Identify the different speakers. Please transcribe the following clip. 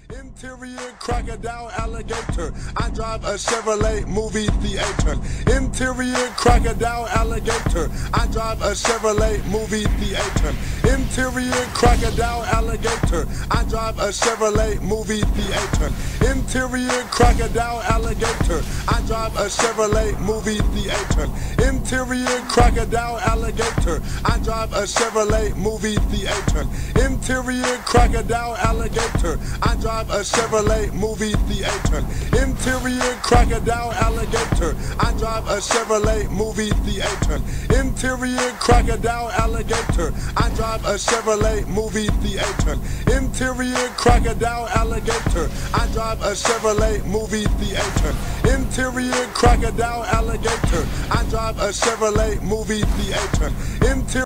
Speaker 1: Interior crocodile alligator. I drive a Chevrolet movie theater. Interior crocodile alligator. I drive a Chevrolet movie theater. Interior crocodile alligator. I drive a Chevrolet movie theater. Interior crocodile alligator. I drive a Chevrolet movie theater. Interior crocodile alligator. I drive a Chevrolet movie theater. Interior crocodile alligator. I drive a Chevrolet movie theater. Interior crocodile alligator. I drive a Chevrolet movie theater. Interior crocodile alligator. I drive a Chevrolet movie theater. Interior crocodile alligator. I drive a Chevrolet movie theater. Interior crocodile alligator. I drive a Chevrolet movie theater. Interior